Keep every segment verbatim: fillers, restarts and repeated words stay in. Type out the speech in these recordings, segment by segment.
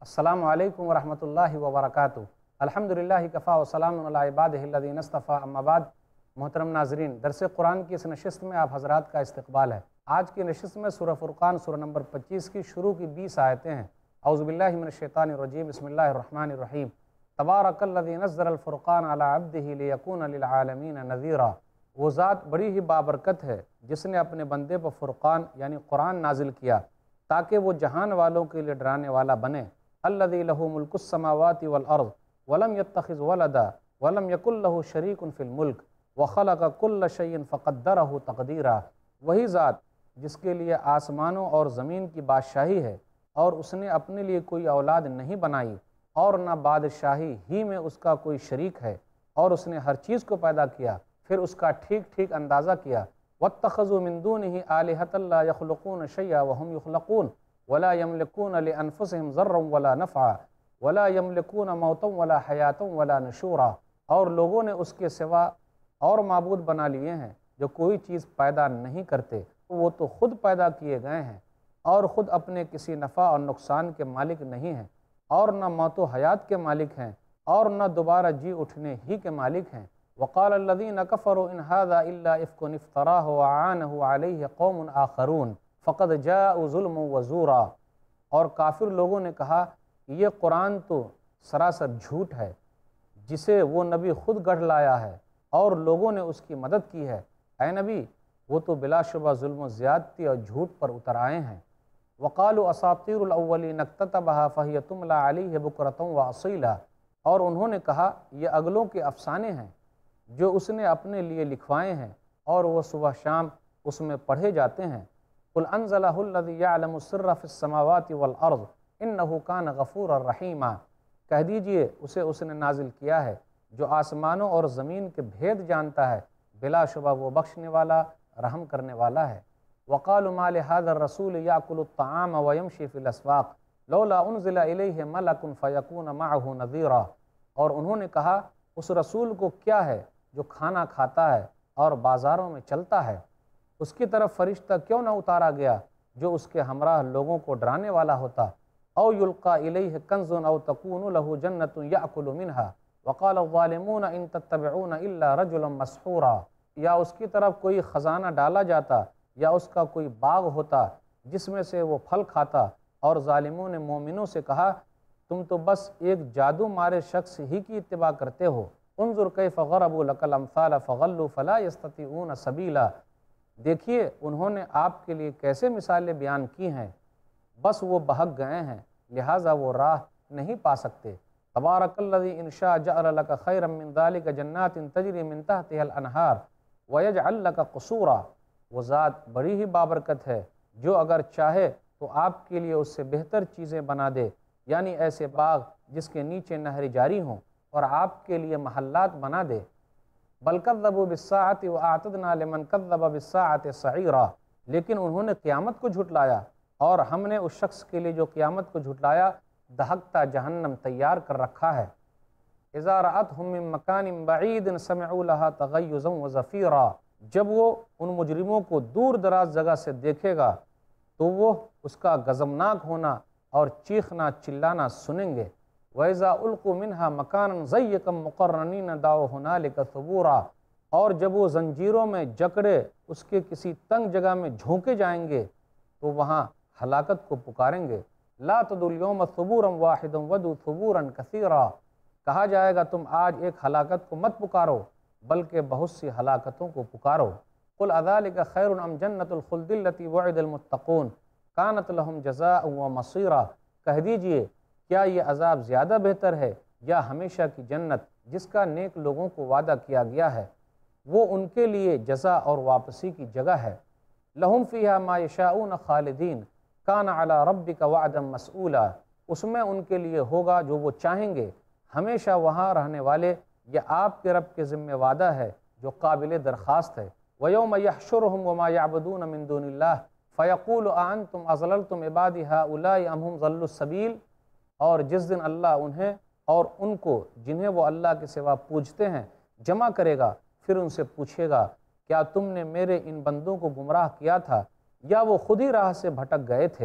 السلام علیکم ورحمۃ اللہ وبرکاتہ۔ الحمدللہ کفا وسلام علی عبادہ الذین اصطفیٰ، اما بعد۔ محترم ناظرین، درس قرآن کی اس نشست میں آپ حضرات کا استقبال ہے۔ آج کی نشست میں سورہ فرقان سورہ نمبر پچیس کی شروع کی بیس آیتیں ہیں۔ اعوذ باللہ من الشیطان الرجیم، بسم اللہ الرحمن الرحیم۔ تبارک الذی نزل الفرقان علی عبدہ لیکون للعالمین نذیرا۔ وہ ذات بڑی ہی بابرکت ہے جس نے اپنے بندے پر فرقان یعنی قرآن نازل کیا تاکہ وہ جہان والوں کے لیے ڈرانے والا بنے۔ الذی لہ ملک السماوات والارض ولم یتخذ ولدا ولم یکن لہ شریک فی الملک وخلق کل شیء فقدرہ تقدیرا۔ وہی ذات جس کے لیے آسمانوں اور زمین کی بادشاہی ہے اور اس نے اپنے لیے کوئی اولاد نہیں بنائی اور نہ بادشاہی ہی میں اس کا کوئی شریک ہے، اور اس نے ہر چیز کو پیدا کیا پھر اس کا ٹھیک ٹھیک اندازہ کیا۔ واتخذوا من دونہ آلہۃ لا یخلقون شیئا وہم یخلقون ولا یملکون لانفسہم ضرا ولا نفعا ولا یملکون موتا ولا حیاتا ولا نشورا۔ اور لوگوں نے اس کے سوا اور معبود بنا لیے ہیں جو کوئی چیز پیدا نہیں کرتے، وہ تو خود پیدا کیے گئے ہیں اور خود اپنے کسی نفع اور نقصان کے مالک نہیں ہیں، اور نہ موت و حیات کے مالک ہیں، اور نہ دوبارہ جی اٹھنے ہی کے مالک ہیں۔ وقال الذین کفروا ان ھذا الا افک افتراہ وعانہ علیہ قوم آخرون فقد جاءوا ظلما وزورا۔ اور کافر لوگوں نے کہا یہ قرآن تو سراسر جھوٹ ہے جسے وہ نبی خود گڑھ لایا ہے اور لوگوں نے اس کی مدد کی ہے۔ اے نبی، وہ تو بلا شبہ ظلم و زیادتی اور جھوٹ پر اتر آئے ہیں۔ وقالوا اساطیر الاولین اکتتبھا فہی تملی علیہ بکرۃ واصیلا۔ اور انہوں نے کہا یہ اگلوں کے افسانے ہیں جو اس نے اپنے لیے لکھوائے ہیں اور وہ صبح شام اس میں پڑھے جاتے ہیں۔ قل انزلہ الذی یعلم السر فی السماوات والارض انہ کان غفورا رحیما۔ کہہ دیجئے اسے اس نے نازل کیا ہے جو آسمانوں اور زمین کے بھید جانتا ہے، بلا شبہ وہ بخشنے والا رحم کرنے والا ہے۔ وقالوا ما لهذا الرسول یاکل الطعام ویمشی فی الاسواق لولا انزل الیہ ملک فیکون معہ نذیرا۔ اور انہوں نے کہا اس رسول کو کیا ہے جو کھانا کھاتا ہے اور بازاروں میں چلتا ہے، اس کی طرف فرشتہ کیوں نہ اتارا گیا جو اس کے ہمراہ لوگوں کو ڈرانے والا ہوتا۔ او یلقى الیہ کنز او تکون لہ جنۃ یأکل منہا وقال الظالمون ان تتبعون الا رجلا مسحورا۔ یا اس کی طرف کوئی خزانہ ڈالا جاتا یا اس کا کوئی باغ ہوتا جس میں سے وہ پھل کھاتا، اور ظالموں نے مومنوں سے کہا تم تو بس ایک جادو مارے شخص ہی کی اتباع کرتے ہو۔ انظر کیف ضربوا لک الامثال فضلوا فلا یستطیعون سبیلا۔ دیکھیے انہوں نے آپ کے لیے کیسے مثالیں بیان کی ہیں، بس وہ بہک گئے ہیں لہٰذا وہ راہ نہیں پا سکتے۔ تبارک الذی ان شاء جعل لک خیرا من ذلک جنات تجری من تحتها الانہار ویجعل لک قصورا۔ وہ ذات بڑی ہی بابرکت ہے جو اگر چاہے تو آپ کے لیے اس سے بہتر چیزیں بنا دے، یعنی ایسے باغ جس کے نیچے نہر جاری ہوں، اور آپ کے لیے محلات بنا دے۔ بل کذبوا بالساعۃ واعتدنا لمن کذب بالساعۃ سعیرا۔ لیکن انہوں نے قیامت کو جھٹلایا اور ہم نے اس شخص کے لیے جو قیامت کو جھٹلایا دہکتا جہنم تیار کر رکھا ہے۔ اذا رأتهم من مکان بعید سمعوا لها تغیظا وزفیرا۔ جب وہ ان مجرموں کو دور دراز جگہ سے دیکھے گا تو وہ اس کا غضبناک ہونا اور چیخنا چلانا سنیں گے۔ وَإِذَا أُلْقُوا مِنْهَا مَكَانًا ضَيِّقًا مُقَرَّنِينَ دَعَوْا هُنَالِكَ ثُبُورًا۔ اور جب وہ زنجیروں میں جکڑے اس کے کسی تنگ جگہ میں جھونکے جائیں گے تو وہاں ہلاکت کو پکاریں گے۔ لَا تَدْعُوا الْيَوْمَ ثُبُورًا وَاحِدًا وَادْعُوا ثُبُورًا كَثِيرًا۔ کہا جائے گا تم آج ایک ہلاکت کو مت پکارو بلکہ بہت سی ہلاکتوں کو پکارو۔ قُلْ أَذَلِكَ خَيْرٌ أَمْ جَنَّةُ الْخُلْدِ الَّتِي وُعِدَ الْمُتَّقُونَ كَانَتْ لَهُمْ جَزَاءً وَمَصِيرًا۔ کہہ دیجئے کیا یہ عذاب زیادہ بہتر ہے یا ہمیشہ کی جنت جس کا نیک لوگوں کو وعدہ کیا گیا ہے، وہ ان کے لیے جزا اور واپسی کی جگہ ہے۔ لہم فیہا ما یشاؤون خالدین کان علی ربک وعدا مسئولا۔ اس میں ان کے لیے ہوگا جو وہ چاہیں گے، ہمیشہ وہاں رہنے والے، یہ آپ کے رب کے ذمہ وعدہ ہے جو قابل درخواست ہے۔ ویوم یحشرہم وما یعبدون من دون اللہ فیقول اانتم اضللتم عبادی ہؤلاء ام ہم ضلوا السبیل۔ اور جس دن اللہ انہیں اور ان کو جنہیں وہ اللہ کے سوا پوجتے ہیں جمع کرے گا، پھر ان سے پوچھے گا کیا تم نے میرے ان بندوں کو گمراہ کیا تھا یا وہ خود ہی راہ سے بھٹک گئے تھے۔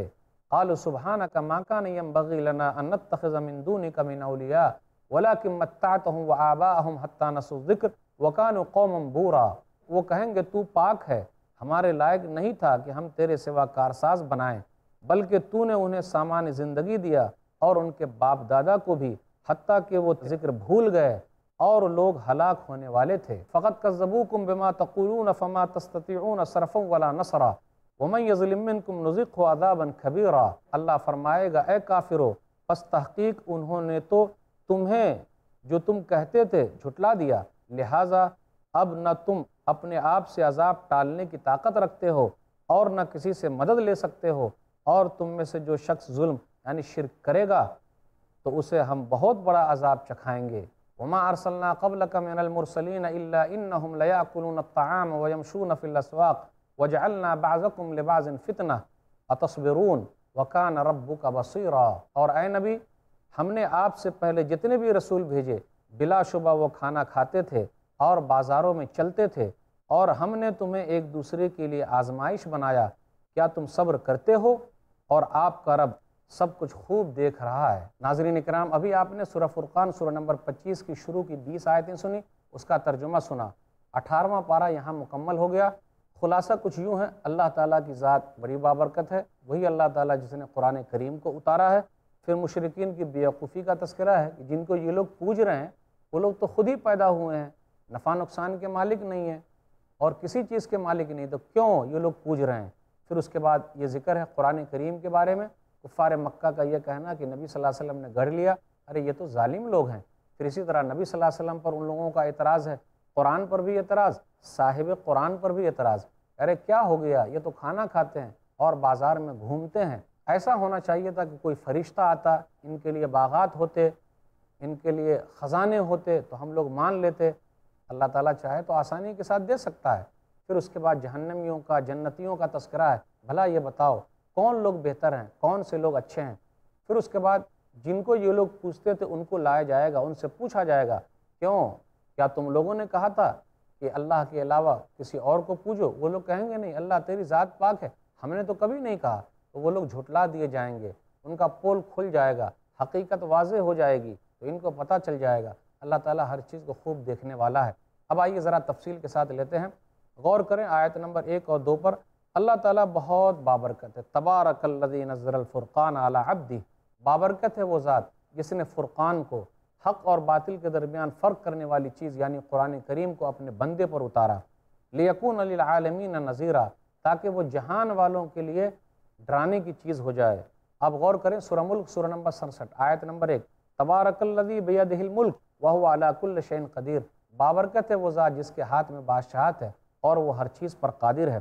قالوا سبحانک ما کان ینبغی لنا ان نتخذ من دونک من اولیاء ولکن متعتهم وآباءهم حتی نسوا الذکر وکانوا قوما بورا۔ وہ کہیں گے تو پاک ہے، ہمارے لائق نہیں تھا کہ ہم تیرے سوا کارساز بنائیں، بلکہ تو نے انہیں سامان زندگی دیا اور ان کے باپ دادا کو بھی، حتیٰ کہ وہ ذکر بھول گئے اور لوگ ہلاک ہونے والے تھے۔ فقط کذبوکم بما تقولون فما تستطيعون صرفا ولا نصرا ومن یظلم منکم نذقہ عذابا کبیرا۔ اللہ فرمائے گا اے کافرو، پس تحقیق انہوں نے تو تمہیں جو تم کہتے تھے جھٹلا دیا، لہٰذا اب نہ تم اپنے آپ سے عذاب ٹالنے کی طاقت رکھتے ہو اور نہ کسی سے مدد لے سکتے ہو، اور تم میں سے جو شخص ظلم یعنی شرک کرے گا تو اسے ہم بہت بڑا عذاب چکھائیں گے۔ وما ارسلنا قبلک من المرسلین الا انہم لیاکلون الطعام ویمشون فی الاسواق وجعلنا بعضکم لبعض فتنہ اتصبرون وکان ربک بصیرا۔ اور اے نبی، ہم نے آپ سے پہلے جتنے بھی رسول بھیجے بلا شبہ وہ کھانا کھاتے تھے اور بازاروں میں چلتے تھے، اور ہم نے تمہیں ایک دوسرے کے لیے آزمائش بنایا، کیا تم صبر کرتے ہو؟ اور آپ کا رب سب کچھ خوب دیکھ رہا ہے۔ ناظرین اکرام، ابھی آپ نے سورہ فرقان سورہ نمبر پچیس کی شروع کی بیس آیتیں سنی، اس کا ترجمہ سنا، اٹھارہواں پارہ یہاں مکمل ہو گیا۔ خلاصہ کچھ یوں ہے، اللہ تعالیٰ کی ذات بڑی بابرکت ہے، وہی اللہ تعالیٰ جس نے قرآن کریم کو اتارا ہے۔ پھر مشرکین کی بیوقوفی کا تذکرہ ہے کہ جن کو یہ لوگ پوج رہے ہیں وہ لوگ تو خود ہی پیدا ہوئے ہیں، نفع نقصان کے مالک نہیں ہیں اور کسی چیز کے مالک نہیں، تو کیوں یہ لوگ پوج رہے ہیں؟ پھر اس کے بعد یہ ذکر ہے قرآن کریم کے بارے میں، کفار مکہ کا یہ کہنا کہ نبی صلی اللہ علیہ وسلم نے گڑھ لیا، ارے یہ تو ظالم لوگ ہیں۔ پھر اسی طرح نبی صلی اللہ علیہ وسلم پر ان لوگوں کا اعتراض ہے، قرآن پر بھی اعتراض، صاحب قرآن پر بھی اعتراض، ارے کیا ہو گیا، یہ تو کھانا کھاتے ہیں اور بازار میں گھومتے ہیں، ایسا ہونا چاہیے تھا کہ کوئی فرشتہ آتا، ان کے لیے باغات ہوتے، ان کے لیے خزانے ہوتے تو ہم لوگ مان لیتے۔ اللہ تعالیٰ چاہے تو آسانی کے ساتھ دے سکتا ہے۔ پھر اس کے بعد جہنمیوں کا، جنتیوں کا تذکرہ ہے، بھلا یہ بتاؤ کون لوگ بہتر ہیں، کون سے لوگ اچھے ہیں۔ پھر اس کے بعد جن کو یہ لوگ پوچھتے تھے ان کو لایا جائے گا، ان سے پوچھا جائے گا کیوں، کیا تم لوگوں نے کہا تھا کہ اللہ کے علاوہ کسی اور کو پوجو؟ وہ لوگ کہیں گے نہیں، اللہ تیری ذات پاک ہے، ہم نے تو کبھی نہیں کہا۔ تو وہ لوگ جھٹلا دیے جائیں گے، ان کا پول کھل جائے گا، حقیقت واضح ہو جائے گی، تو ان کو پتہ چل جائے گا اللہ تعالیٰ ہر چیز کو خوب دیکھنے والا ہے۔ اب آئیے ذرا تفصیل کے ساتھ لیتے ہیں، غور کریں آیت نمبر ایک اور دو پر۔ اللہ تعالیٰ بہت بابرکت ہے، تبارک الذی نزل الفرقان علی عبدہ، بابرکت ہے وہ ذات جس نے فرقان کو، حق اور باطل کے درمیان فرق کرنے والی چیز یعنی قرآن کریم کو اپنے بندے پر اتارا، لیکون للعالمین نذیرا، تاکہ وہ جہان والوں کے لیے ڈرانے کی چیز ہو جائے۔ اب غور کریں سورہ ملک سورہ نمبر سڑسٹھ آیت نمبر ایک، تبارک الذی بیدہ الملک وہو علی کل شیء قدیر، بابرکت ہے وہ ذات جس کے ہاتھ میں بادشاہت ہے اور وہ ہر چیز پر قادر ہے۔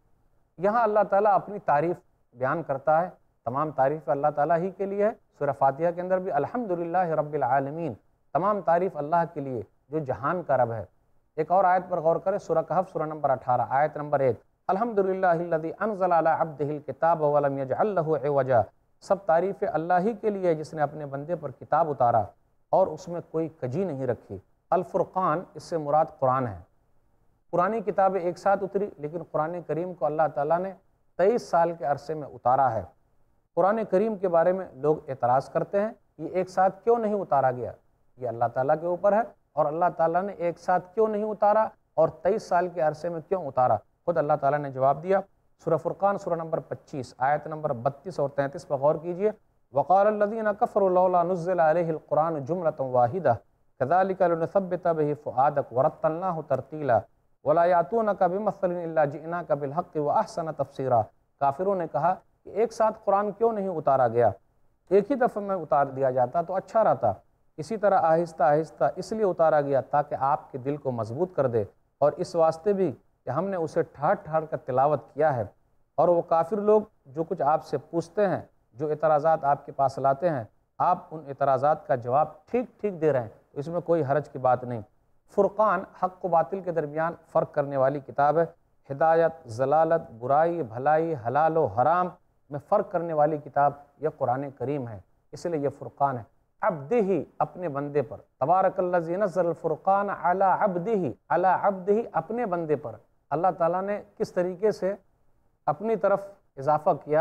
یہاں اللہ تعالیٰ اپنی تعریف بیان کرتا ہے، تمام تعریف اللہ تعالیٰ ہی کے لیے ہے۔ سورہ فاتحہ کے اندر بھی الحمدللہ رب العالمین، تمام تعریف اللہ کے لیے جو جہان کا رب ہے۔ ایک اور آیت پر غور کریں سورہ کہف سورہ نمبر اٹھارہ آیت نمبر ایک، الحمدللہ الذی انزل علی عبدہ الکتاب ولم یجعل لہ عوجا، سب تعریف اللہ ہی کے لیے جس نے اپنے بندے پر کتاب اتارا اور اس میں کوئی کجی نہیں رکھی۔ الفرقان اس سے مراد قرآن ہے۔ پرانی کتابیں ایک ساتھ اتری، لیکن قرآن کریم کو اللہ تعالیٰ نے تیئیس سال کے عرصے میں اتارا ہے۔ قرآن کریم کے بارے میں لوگ اعتراض کرتے ہیں یہ ایک ساتھ کیوں نہیں اتارا گیا، یہ اللہ تعالیٰ کے اوپر ہے، اور اللہ تعالیٰ نے ایک ساتھ کیوں نہیں اتارا اور تیئیس سال کے عرصے میں کیوں اتارا، خود اللہ تعالیٰ نے جواب دیا۔ سورہ فرقان سورہ نمبر پچیس آیت نمبر بتیس اور تینتیس پر غور کیجئے، وقال الذین کفروا لولا نزل علیہ القرآن جملۃ واحدہ کذالک لنثبت بہ فؤادک ورتلناہ ترتیلا ولا یاتونک بمثل الا جئناک بالحق واحسن تفسیرا۔ کافروں نے کہا کہ ایک ساتھ قرآن کیوں نہیں اتارا گیا، ایک ہی دفعہ میں اتار دیا جاتا تو اچھا رہتا۔ اسی طرح آہستہ آہستہ اس لیے اتارا گیا تاکہ آپ کے دل کو مضبوط کر دے، اور اس واسطے بھی کہ ہم نے اسے ٹھہر ٹھہر کر تلاوت کیا ہے۔ اور وہ کافر لوگ جو کچھ آپ سے پوچھتے ہیں، جو اعتراضات آپ کے پاس لاتے ہیں، آپ ان اعتراضات کا جواب ٹھیک ٹھیک دے رہے ہیں، اس میں کوئی حرج کی بات نہیں۔ فرقان حق و باطل کے درمیان فرق کرنے والی کتاب ہے، ہدایت، ضلالت، برائی، بھلائی، حلال و حرام میں فرق کرنے والی کتاب یہ قرآن کریم ہے، اس لیے یہ فرقان ہے۔ عبدہ، اپنے بندے پر، تبارک الذی نزل الفرقان علی عبدہ، علی عبدہ، اپنے بندے پر۔ اللہ تعالیٰ نے کس طریقے سے اپنی طرف اضافہ کیا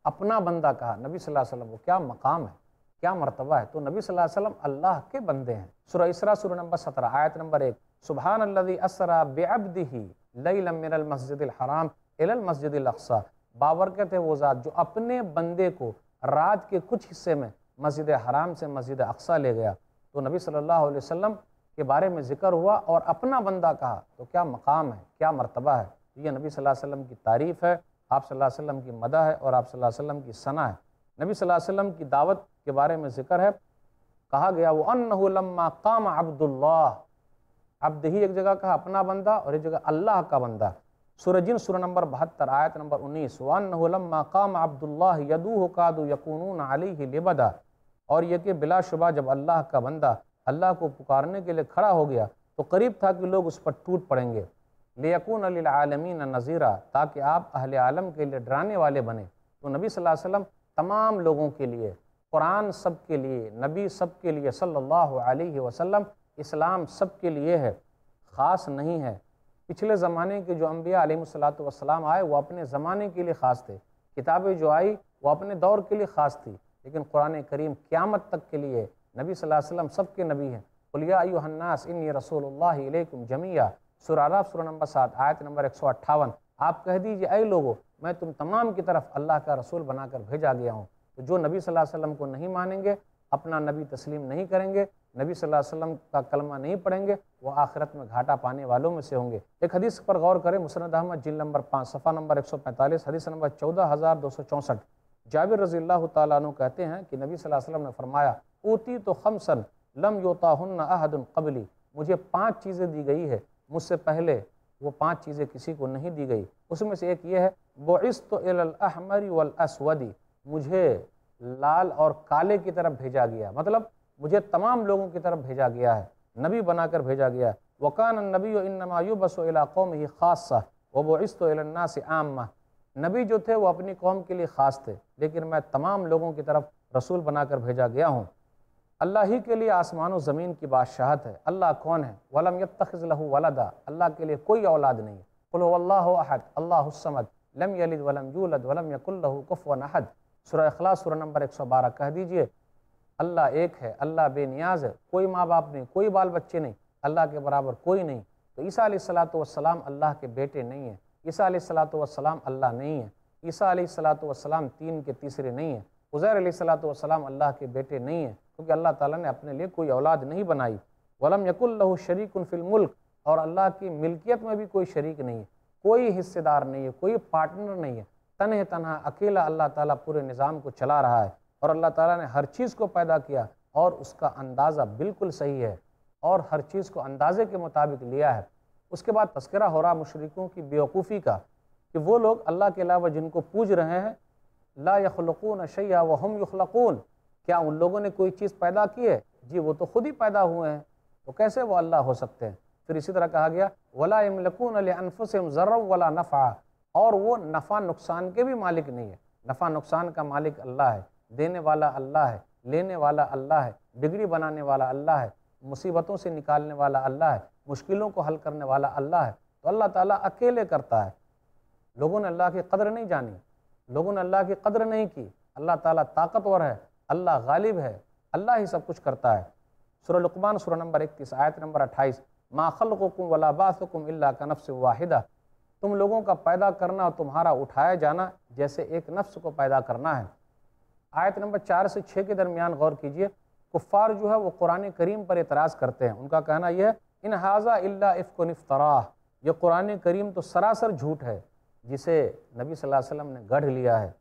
اپنا بندہ کہا، نبی صلی اللہ علیہ وسلم کو کیا مقام ہے، کیا مرتبہ ہے. تو نبی صلی اللہ علیہ وسلم اللہ کے بندے ہیں. سورہ اسراء سورہ نمبر سترہ آیت نمبر ایک، سبحان الذی اسریٰ بعبدہ لیلا من المسجد الحرام الی المسجد الاقصی. بابرکت ہے وہ ذات جو اپنے بندے کو رات کے کچھ حصے میں مسجد حرام سے مسجد اقصی لے گیا. تو نبی صلی اللہ علیہ وسلم کے بارے میں ذکر ہوا اور اپنا بندہ کہا، تو کیا مقام ہے، کیا مرتبہ ہے. یہ نبی صلی اللہ علیہ وسلم کی تعریف ہے، آپ صلی اللہ علیہ وسلم کی مدح ہے اور آپ صلی اللہ علیہ وسلم کی ثنا ہے. نبی صلی اللہ علیہ وسلم کی دعوت کے بارے میں ذکر ہے، کہا گیا وَأَنَّهُ لَمَّا قَامَ عَبْدُ اللَّهِ، عبد ہی ایک جگہ کہا اپنا بندہ اور ایک جگہ اللہ کا بندہ. سورہ جن سورہ نمبر بہتر آیت نمبر انیس، وَأَنَّهُ لَمَّا قَامَ عَبْدُ اللَّهِ يَدُوهُ كَادُوا يَكُونُونَ عَلَيْهِ لِبَدًا. اور یہ کہ بلا شبہ جب اللہ کا بندہ اللہ کو پکارنے کے لیے کھڑا ہو گیا تو قریب تھا کہ لوگ اس پر ٹوٹ پڑیں گے. لِيَكُونَ لِلْعَالَمِينَ نَذِيرًا، تاکہ آپ اہل عالم کے لیے ڈرانے والے بنے. تو نبی صلی اللہ علیہ وسلم تمام لوگوں کے لیے، قرآن سب کے لیے، نبی سب کے لیے صلی اللہ علیہ وسلم، اسلام سب کے لیے ہے، خاص نہیں ہے. پچھلے زمانے کے جو انبیاء علیہ الصلوۃ والسلام آئے وہ اپنے زمانے کے لیے خاص تھے، کتابیں جو آئی وہ اپنے دور کے لیے خاص تھی، لیکن قرآن کریم قیامت تک کے لیے. نبی صلی اللہ علیہ وسلم سب کے نبی ہیں. قُلْ يَا أَيُّهَا النَّاسِ إِنِّي رَسُولُ اللَّهِ إِلَيْكُمْ جَمِيعًا. سورہ اعراف سورہ نمبر سات آیت نمبر ایک سو اٹھاون. آپ کہہ دیجئے اے لوگو میں تم تمام کی طرف اللہ کا رسول بنا کر بھیجا گیا ہوں. تو جو نبی صلی اللہ علیہ وسلم کو نہیں مانیں گے، اپنا نبی تسلیم نہیں کریں گے، نبی صلی اللہ علیہ وسلم کا کلمہ نہیں پڑھیں گے، وہ آخرت میں گھاٹا پانے والوں میں سے ہوں گے. ایک حدیث پر غور کریں، مسند احمد جلد نمبر پانچ صفحہ نمبر ایک سو پینتالیس، حدیث نمبر چودہ ہزار دو سو چونسٹھ. جابر رضی اللہ تعالیٰ عنہ کہتے ہیں کہ نبی صلی اللہ علیہ وسلم نے فرمایا اوتی تو خمسن لم یوطاہن احد قبلی، مجھے پانچ چیزیں دی گئی ہے، مجھ سے پہلے وہ پانچ چیزیں کسی کو نہیں دی گئی. اس میں سے ایک یہ ہے بعثت الی الاحمر والاسود، مجھے لال اور کالے کی طرف بھیجا گیا، مطلب مجھے تمام لوگوں کی طرف بھیجا گیا ہے، نبی بنا کر بھیجا گیا ہے. وکان النبی انما یبعث الی قومہ خاصہ وبعثت الی الناس عامہ. نبی جو تھے وہ اپنی قوم کے لیے خاص تھے، لیکن میں تمام لوگوں کی طرف رسول بنا کر بھیجا گیا ہوں. اللہ ہی کے لیے آسمان و زمین کی بادشاہت ہے. اللہ کون ہے؟ وَلَمْ يَتَّخِذْ لَهُ وَلَدًا، اللہ کے لیے کوئی اولاد نہیں. قُلْ هُوَ اللَّهُ أَحَدٌ اللَّهُ الصَّمَدُ لَمْ يَلِدْ وَلَمْ يُولَدْ وَلَمْ يَكُنْ لَهُ كُفُوًا أَحَدٌ. سورہ اخلاص سورہ نمبر ایک سو بارہ. کہہ دیجئے اللہ ایک ہے، اللہ بے نیاز ہے، کوئی ماں باپ نہیں، کوئی بال بچے نہیں، اللہ کے برابر کوئی نہیں. تو عیسیٰ علیہ الصلوۃ والسلام اللہ کے بیٹے نہیں ہیں، عیسیٰ علیہ الصلوۃ والسلام اللہ نہیں ہیں، عیسیٰ علیہ الصلوۃ والسلام تین کے تیسرے نہیں ہیں، عزیر علیہ الصلوۃ والسلام اللہ کے بیٹے نہیں ہیں، کیونکہ اللہ تعالیٰ نے اپنے لیے کوئی اولاد نہیں بنائی. وَلَمْ يَكُنْ لَهُ شَرِيكٌ فِي الْمُلْكِ، اور اللہ کی ملکیت میں بھی کوئی شریک نہیں ہے، کوئی حصے دار نہیں ہے، کوئی پارٹنر نہیں ہے. تنہ تنہا اکیلا اللہ تعالیٰ پورے نظام کو چلا رہا ہے، اور اللہ تعالیٰ نے ہر چیز کو پیدا کیا اور اس کا اندازہ بالکل صحیح ہے اور ہر چیز کو اندازے کے مطابق لیا ہے. اس کے بعد تذکرہ ہو رہا مشرکوں کی بیوقوفی کا کہ وہ لوگ اللہ کے علاوہ جن کو پوج رہے ہیں، لا یخلقون شیئا وہم یخلقون، کیا ان لوگوں نے کوئی چیز پیدا کی ہے؟ جی وہ تو خود ہی پیدا ہوئے ہیں، تو کیسے وہ اللہ ہو سکتے ہیں؟ پھر اسی طرح کہا گیا ولا یملکون لانفسہم ضرا ولا نفعا، اور وہ نفع نقصان کے بھی مالک نہیں ہے. نفع نقصان کا مالک اللہ ہے، دینے والا اللہ ہے، لینے والا اللہ ہے، بگڑی بنانے والا اللہ ہے، مصیبتوں سے نکالنے والا اللہ ہے، مشکلوں کو حل کرنے والا اللہ ہے. تو اللہ تعالیٰ اکیلے کرتا ہے. لوگوں نے اللہ کی قدر نہیں جانی، لوگوں نے اللہ کی قدر نہیں کی. اللہ تعالیٰ طاقتور ہے، اللہ غالب ہے، اللہ ہی سب کچھ کرتا ہے. سورہ لقمان سورہ نمبر اکتیس آیت نمبر اٹھائیس، ما خلقکم ولا بعثکم الا کنفس واحدہ، تم لوگوں کا پیدا کرنا اور تمہارا اٹھایا جانا جیسے ایک نفس کو پیدا کرنا ہے. آیت نمبر چار سے چھ کے درمیان غور کیجئے. کفار جو ہے وہ قرآن کریم پر اعتراض کرتے ہیں. ان کا کہنا یہ ہے ان ھذا الا افک افتراہ، یہ قرآن کریم تو سراسر جھوٹ ہے جسے نبی صلی اللہ علیہ وسلم نے گڑھ لیا ہے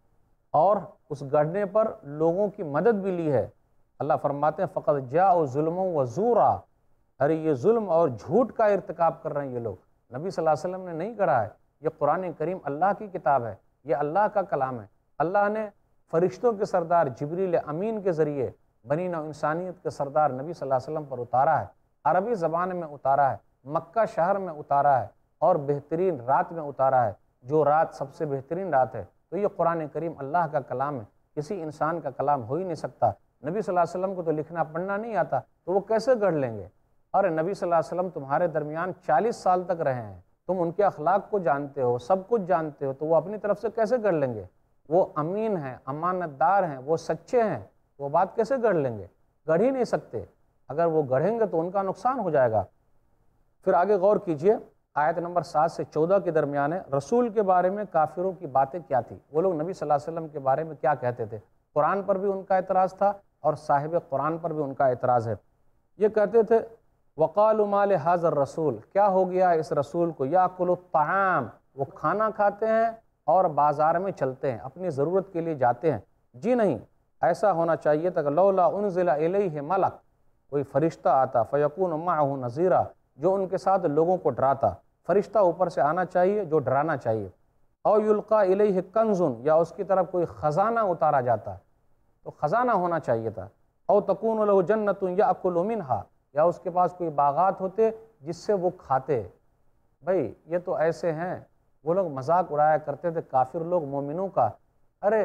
اور اس گڑھنے پر لوگوں کی مدد بھی لی ہے. اللہ فرماتے ہیں فقط جاءوا ظلم و زورا، ارے یہ ظلم اور جھوٹ کا ارتکاب کر رہے ہیں یہ لوگ. نبی صلی اللہ علیہ وسلم نے نہیں گڑھا ہے، یہ قرآن کریم اللہ کی کتاب ہے، یہ اللہ کا کلام ہے. اللہ نے فرشتوں کے سردار جبریل امین کے ذریعے بنی نوع انسانیت کے سردار نبی صلی اللہ علیہ وسلم پر اتارا ہے، عربی زبان میں اتارا ہے، مکہ شہر میں اتارا ہے اور بہترین رات میں اتارا ہے، جو رات سب سے بہترین رات ہے. تو یہ قرآن کریم اللہ کا کلام ہے، کسی انسان کا کلام ہو ہی نہیں سکتا. نبی صلی اللہ علیہ وسلم کو تو لکھنا پڑھنا نہیں آتا تو وہ کیسے گڑھ لیں گے؟ اور نبی صلی اللہ علیہ وسلم تمہارے درمیان چالیس سال تک رہے ہیں، تم ان کے اخلاق کو جانتے ہو، سب کچھ جانتے ہو، تو وہ اپنی طرف سے کیسے گڑھ لیں گے؟ وہ امین ہیں، امانت دار ہیں، وہ سچے ہیں، وہ بات کیسے گڑھ لیں گے؟ گڑھ ہی نہیں سکتے۔ اگر وہ گڑھیں گے تو ان کا نقصان ہو جائے گا۔ پھر آگے غور کیجئے، آیت نمبر سات سے چودہ کے درمیان ہے، رسول کے بارے میں کافروں کی باتیں کیا تھی؟ وہ لوگ نبی صلی اللہ علیہ وسلم کے بارے میں کیا کہتے تھے؟ قرآن پر بھی ان کا اعتراض تھا اور صاحب قرآن پر بھی ان کا اعتراض ہے۔ یہ کہتے تھے وَقَالُوا مَا لِهَذَا الرَّسُولِ، کیا ہو گیا اس رسول کو، يَأْكُلُ الطَّعَامَ، وہ کھانا کھاتے ہیں اور بازار میں چلتے ہیں، اپنی ضرورت کے لیے جاتے ہیں۔ جی نہیں، ایسا ہونا چاہیے تھا کہ لولا انزل الیہ ملک، کوئی فرشتہ آتا، فیکون معہ نذیرا، جو ان کے ساتھ لوگوں کو ڈراتا۔ فرشتہ اوپر سے آنا چاہیے جو ڈرانا چاہیے۔ او یلقا الیہ کنز، یا اس کی طرف کوئی خزانہ اتارا جاتا، تو خزانہ ہونا چاہیے تھا۔ او تکون لہ جنت یأکل منہا، یا اس کے پاس کوئی باغات ہوتے جس سے وہ کھاتے۔ بھئی یہ تو ایسے ہیں، وہ لوگ مذاق اڑایا کرتے تھے کافر لوگ مومنوں کا، ارے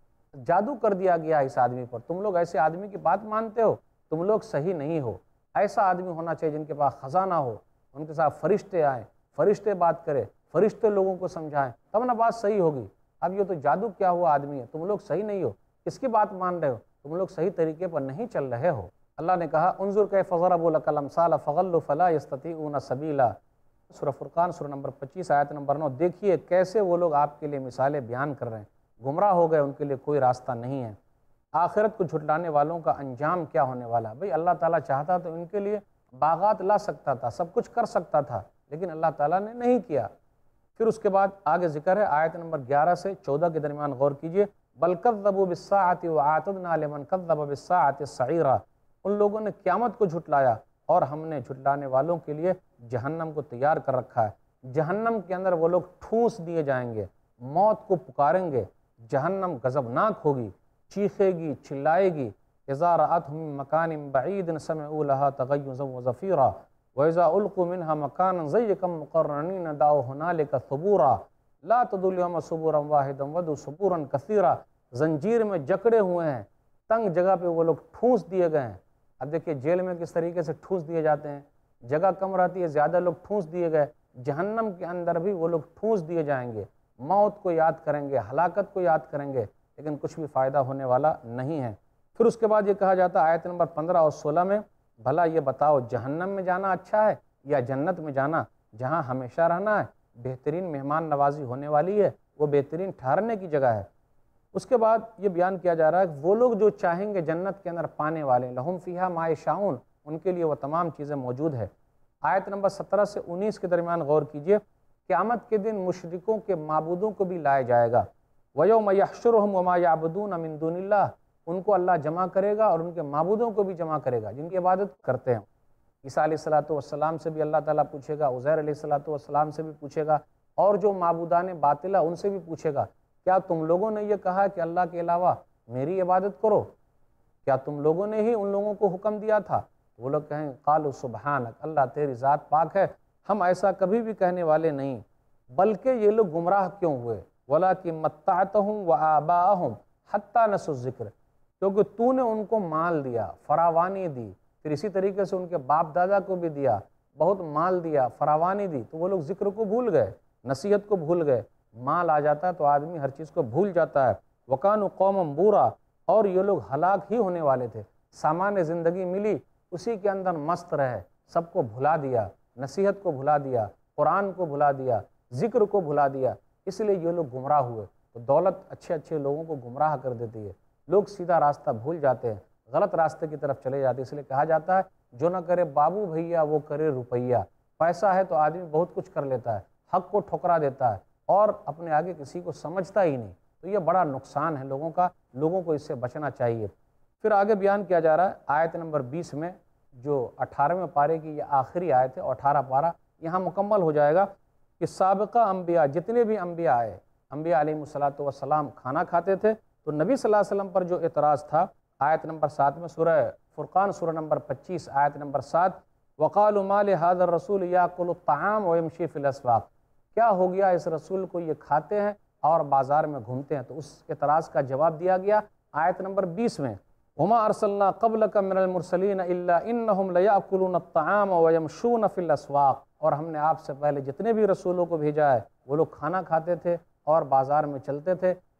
جادو کر دیا گیا اس آدمی پر، تم لوگ ایسے آدمی کی بات مانتے ہو، تم لوگ صحیح نہیں ہو۔ ایسا آدمی ہونا چاہیے جن کے پاس خزانہ ہو، ان کے ساتھ فرشتے آئیں، فرشتے بات کرے، فرشتے لوگوں کو سمجھائیں، تب نہ بات صحیح ہوگی۔ اب یہ تو جادو کیا ہوا آدمی ہے، تم لوگ صحیح نہیں ہو، کس کی بات مان رہے ہو، تم لوگ صحیح طریقے پر نہیں چل رہے ہو۔ اللہ نے کہا انظر کیف ضربوا لک الامثال فضلوا فلا یستطیعون سبیلا، سورہ فرقان سورہ نمبر پچیس آیت نمبر نو، دیکھیے کیسے وہ لوگ آپ کے لیے مثالیں بیان کر رہے ہیں، گمراہ ہو گئے، ان کے لیے کوئی راستہ نہیں ہے۔ آخرت کو جھٹلانے والوں کا انجام کیا ہونے والا؟ بھئی اللہ تعالیٰ چاہتا تو ان کے لیے باغات لا سکتا تھا، سب کچھ کر سکتا تھا، لیکن اللہ تعالیٰ نے نہیں کیا۔ پھر اس کے بعد آگے ذکر ہے آیت نمبر گیارہ سے چودہ کے درمیان، غور کیجئے، بل کذبوا بالساعۃ وأعتدنا لمن کذب بالساعۃ سعیرا، ان لوگوں نے قیامت کو جھٹلایا اور ہم نے جھٹلانے والوں کے لیے جہنم کو تیار کر رکھا ہے۔ جہنم کے اندر وہ لوگ ٹھونس دیے جائیں گے، موت کو پکاریں گے، جہنم غضبناک ہوگی، چیخے گی، چلائے گی۔ اذا رأتهم من مکان بعید سمعوا لها تغیظا وزفیرا وإذا ألقوا منها مكانا ضيقا مقرنين دعوا هنالك ثبورا لا تدعوا اليوم ثبورا واحدا وادعوا ثبورا كثيرا، زنجیر میں جکڑے ہوئے ہیں، تنگ جگہ پہ وہ لوگ ٹھونس دیے گئے ہیں۔ اب دیکھیں جیل میں کس طریقے سے ٹھونس دیے جاتے ہیں، جگہ کم رہتی ہے، زیادہ لوگ ٹھونس دیے گئے، جہنم کے اندر بھی وہ لوگ ٹھونس دیے جائیں گے، موت کو یاد کریں گے، ہلاکت کو یاد کریں گے، لیکن کچھ بھی فائدہ ہونے والا نہیں ہے۔ پھر اس کے بعد یہ کہا جاتا ہے آیت نمبر پندرہ اور سولہ میں، بھلا یہ بتاؤ جہنم میں جانا اچھا ہے یا جنت میں جانا جہاں ہمیشہ رہنا ہے، بہترین مہمان نوازی ہونے والی ہے، وہ بہترین ٹھہرنے کی جگہ ہے۔ اس کے بعد یہ بیان کیا جا رہا ہے کہ وہ لوگ جو چاہیں گے جنت کے اندر پانے والے، لہم فیہا ما یشاؤون، ان کے لیے وہ تمام چیزیں موجود ہے۔ آیت نمبر سترہ سے انیس کے درمیان غور کیجئے، قیامت کے دن مشرکوں کے معبودوں کو بھی لایا جائے گا۔ وَيَوْمَ يَحْشُرُهُمْ وَمَا يَعْبُدُونَ مِن دُونِ اللَّهِ، ان کو اللہ جمع کرے گا اور ان کے معبودوں کو بھی جمع کرے گا جن کی عبادت کرتے ہیں۔ عیسیٰ علیہ الصلوۃ والسلام سے بھی اللہ تعالیٰ پوچھے گا، عزیر علیہ الصلوۃ والسلام سے بھی پوچھے گا، اور جو معبودان باطلہ ان سے بھی پوچھے گا، کیا تم لوگوں نے یہ کہا کہ اللہ کے علاوہ میری عبادت کرو؟ کیا تم لوگوں نے ہی ان لوگوں کو حکم دیا تھا؟ وہ لوگ کہیں قالوا سبحانک، اللہ تیری ذات پاک ہے، ہم ایسا کبھی بھی کہنے والے نہیں، بلکہ یہ لوگ گمراہ کیوں ہوئے؟ وَلَٰكِن مَتَّعْتَهُمْ وَآبَاءَهُمْ حَتَّىٰ نَسُوا الذِّكْرَ، کیونکہ تو نے ان کو مال دیا، فراوانی دی، پھر اسی طریقے سے ان کے باپ دادا کو بھی دیا، بہت مال دیا، فراوانی دی، تو وہ لوگ ذکر کو بھول گئے، نصیحت کو بھول گئے۔ مال آ جاتا ہے تو آدمی ہر چیز کو بھول جاتا ہے۔ وَكَانُوا قَوْمًا بُورًا، اور یہ لوگ ہلاک ہی ہونے والے تھے۔ سامان زندگی ملی، اسی کے اندر مست رہے، سب کو بھلا دیا، نصیحت کو بھلا دیا، قرآن کو بھلا دیا، ذکر کو بھلا دیا، اس لیے یہ لوگ گمراہ ہوئے۔ تو دولت اچھے اچھے لوگوں کو گمراہ کر دیتی ہے، لوگ سیدھا راستہ بھول جاتے ہیں، غلط راستے کی طرف چلے جاتے ہیں۔ اس لیے کہا جاتا ہے جو نہ کرے بابو بھیا وہ کرے روپیہ، پیسہ ہے تو آدمی بہت کچھ کر لیتا ہے، حق کو ٹھکرا دیتا ہے اور اپنے آگے کسی کو سمجھتا ہی نہیں، تو یہ بڑا نقصان ہے لوگوں کا، لوگوں کو اس سے بچنا چاہیے۔ پھر آگے بیان کیا جا رہا ہے آیت نمبر بیس میں، جو اٹھارہویں پارے کی یہ آخری آیت ہے، اور اٹھارہ پارہ یہاں مکمل ہو جائے گا کہ سابقہ انبیاء جتنے بھی انبیاء آئے، انبیاء علیہ الصلوۃ والسلام کھانا کھاتے تھے، تو نبی صلی اللہ علیہ وسلم پر جو اعتراض تھا، آیت نمبر سات میں، سورہ فرقان سورہ نمبر پچیس آیت نمبر سات، وَقَالُوا مَا لِهَٰذَا الرَّسُولِ يَأْكُلُ الطَّعَامَ وَيَمْشِي فِي الْأَسْوَاقِ، کیا ہو گیا اس رسول کو، یہ کھاتے ہیں اور بازار میں گھومتے ہیں؟ تو اس اعتراض کا جواب دیا گیا آیت نمبر بیس میں، وَمَا أَرْسَلْنَا قَبْلَكَ مِنَ الْمُرْسَلِينَ إِلَّا إِنَّهُمْ لَيَأْكُلُونَ الطَّعَامَ وَيَمْشُونَ فِي الْأَسْوَاقِ، اور ہم نے آپ سے پہلے جتنے بھی رسولوں کو بھیجا ہے وہ لوگ کھانا کھاتے تھے اور بازار میں چلتے تھے،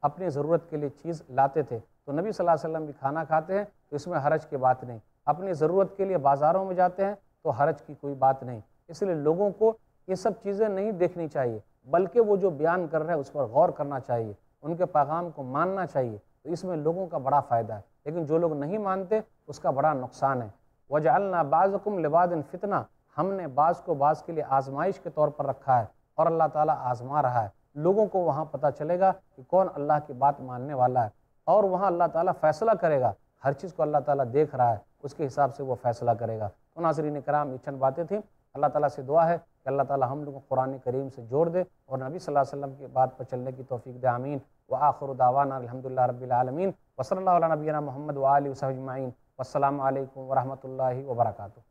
اپنی ضرورت کے لیے چیز لاتے تھے، تو نبی صلی اللہ علیہ وسلم بھی کھانا کھاتے ہیں تو اس میں حرج کی بات نہیں۔ اپنی ضرورت کے لیے بازاروں میں جاتے ہیں تو حرج کی کوئی بات نہیں۔ اس لیے لوگوں کو یہ سب چیزیں نہیں دیکھنی چاہیے، بلکہ وہ جو بیان کر رہے ہیں اس پر غور کرنا چاہیے، ان کے پیغام کو ماننا چاہیے، تو اس میں لوگوں کا بڑا فائدہ ہے۔ لیکن جو لوگ نہیں مانتے اس کا بڑا نقصان ہے۔ وَجَعَلْنَا بَعْضَكُمْ لِبَعْضٍ فِتْنَةً، ہم نے بعض کو بعض کے لیے آزمائش کے طور پر رکھا ہے، اور اللہ تعالیٰ آزما رہا ہے۔ لوگوں کو وہاں پتہ چلے گا کہ کون اللہ کی بات ماننے والا ہے، اور وہاں اللہ تعالیٰ فیصلہ کرے گا۔ ہر چیز کو اللہ تعالیٰ دیکھ رہا ہے، اس کے حساب سے وہ فیصلہ کرے گا۔ تو ناظرین کرام، یہ چند باتیں تھیں۔ اللہ تعالیٰ سے دعا ہے کہ اللہ تعالیٰ ہم لوگوں کو قرآن کریم سے جوڑ دے اور نبی صلی اللہ علیہ وسلم کی بات پر چلنے کی توفیق دے، آمین۔ وآخر دعوانا الحمدللہ رب العالمین، وصلی اللہ علی نبینا محمد وآلہ وصحبہ اجمعین، والسلام علیکم ورحمۃ اللہ وبرکاتہ۔